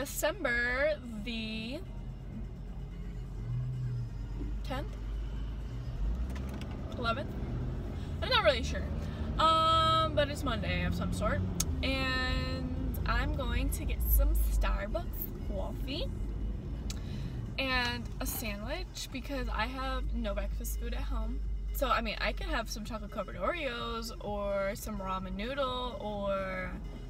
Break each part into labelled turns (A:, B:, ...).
A: December the 10th? 11th? I'm not really sure. But it's Monday of some sort. And I'm going to get some Starbucks coffee and a sandwich because I have no breakfast food at home. So, I mean, I could have some chocolate covered Oreos or some ramen noodle or...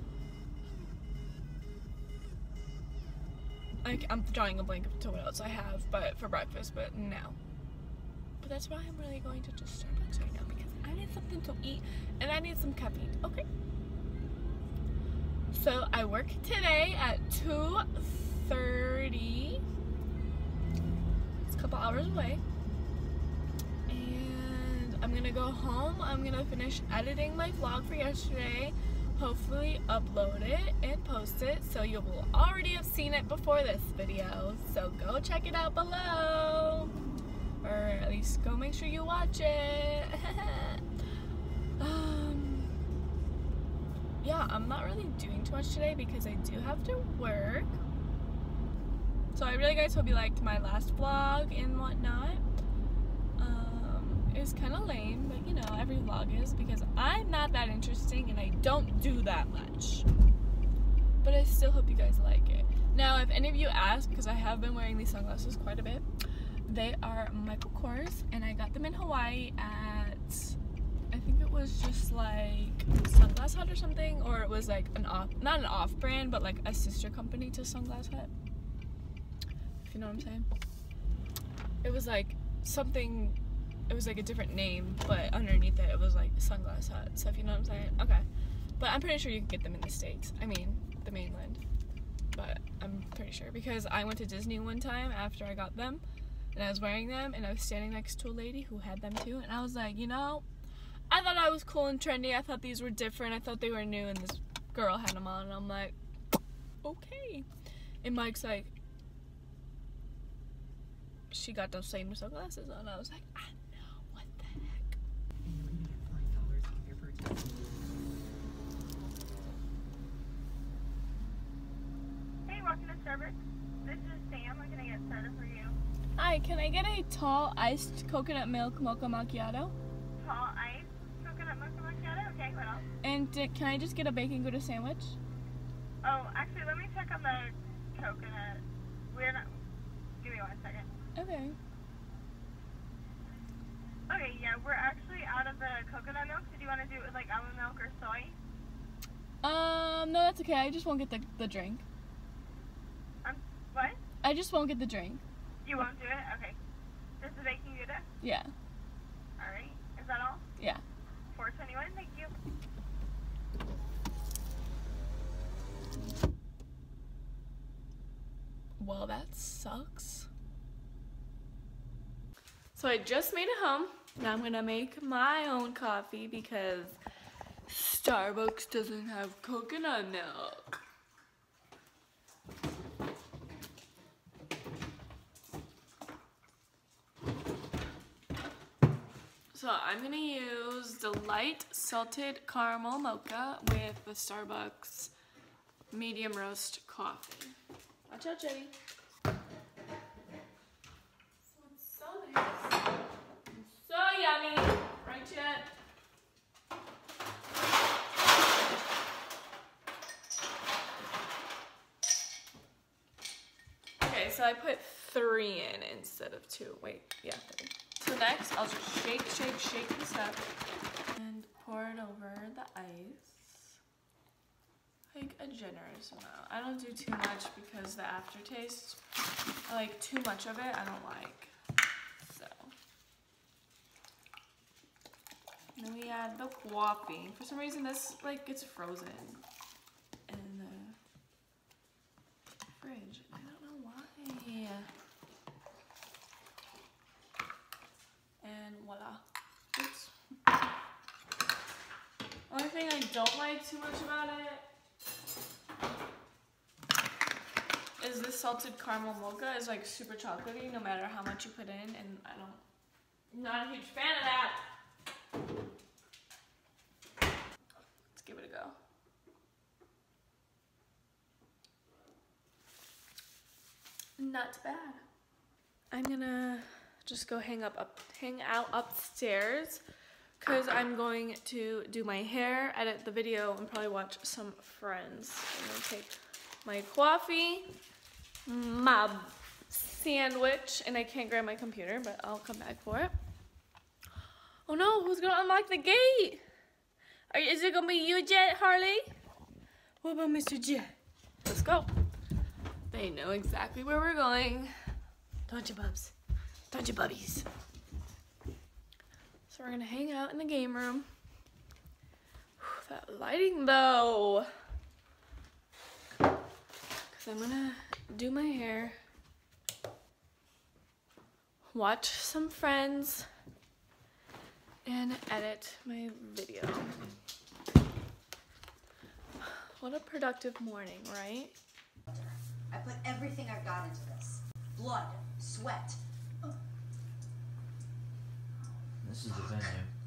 A: I'm drawing a blank to what else I have but for breakfast, but no. But that's why I'm really going to just Starbucks right now because I need something to eat and I need some caffeine, okay? So I work today at 2:30. It's a couple hours away. And I'm gonna go home. I'm gonna finish editing my vlog for yesterday. Hopefully upload it and post it so you will already have seen it before this video. So go check it out below. Or at least go make sure you watch it. Yeah, I'm not really doing too much today because I do have to work. So I really guys hope you liked my last vlog and whatnot. It was kind of lame, but you know, every vlog is because I'm not that interesting and I don't do that much. But I still hope you guys like it. Now, if any of you ask, because I have been wearing these sunglasses quite a bit, they are Michael Kors and I got them in Hawaii at, I think it was just like Sunglass Hut or something, or it was like not an off-brand, but like a sister company to Sunglass Hut, if you know what I'm saying. It was like something, it was like a different name, but underneath it, it was like Sunglass Hut, so if you know what I'm saying. Okay, but I'm pretty sure you can get them in the States, I mean the mainland, but I'm pretty sure because I went to Disney one time after I got them and I was wearing them and I was standing next to a lady who had them too, and I was like, you know, I thought I was cool and trendy. I thought these were different. I thought they were new, and this girl had them on, and I'm like, okay. And Mike's like, she got those same sunglasses on. I was like, I know, what the heck.
B: Hey, welcome to Starbucks. This is Sam. I'm gonna get started for you.
A: Hi, can I get a tall iced coconut milk mocha macchiato?
B: Tall ice, coconut mocha macchiato. Okay, what else?
A: And can I just get a bacon gouda sandwich?
B: Oh, actually, let me check on the coconut. We're not. Give me 1 second.
A: Okay.
B: Okay, yeah, we're actually out of the coconut milk. Did you want to do it with like almond milk or soy?
A: No, that's okay. I just won't get the drink.
B: What?
A: I just won't get the drink.
B: You won't do it? Okay. Just the baking gouda?
A: Yeah.
B: All right. Is that all?
A: Yeah.
B: $4.21. Thank you.
A: Well, that sucks. So I just made it home. Now I'm gonna make my own coffee because Starbucks doesn't have coconut milk. So I'm gonna use the light salted caramel mocha with the Starbucks medium roast coffee. Watch out, Jenny. So it's so nice. It's so yummy. Right, Jet? Okay, so I put 3 in instead of 2. Wait, yeah, 3. So next, I'll just shake this up and pour it over the ice. Like a generous amount. I don't do too much because the aftertaste, like too much of it, I don't like. So. And then we add the coffee. For some reason this like gets frozen in the fridge. I don't know why. And voila. Oops. Only thing I don't like too much about it is this salted caramel mocha is like super chocolatey no matter how much you put in, and I'm not a huge fan of that. Let's give it a go. Not bad. I'm gonna just go hang out upstairs because I'm going to do my hair, edit the video, and probably watch some Friends. I'm gonna take my coffee, my sandwich, and I can't grab my computer, but I'll come back for it. Oh no, who's gonna unlock the gate? Is it gonna be you, Jet, Harley? What about Mr. Jet? Let's go. They know exactly where we're going. Don't you, bubs? Don't you, bubbies? So we're gonna hang out in the game room. Whew, that lighting though. Cause I'm gonna do my hair, watch some Friends, and edit my video. What a productive morning, right?
C: I put everything I've got into this. Blood, sweat.
D: This is the venue.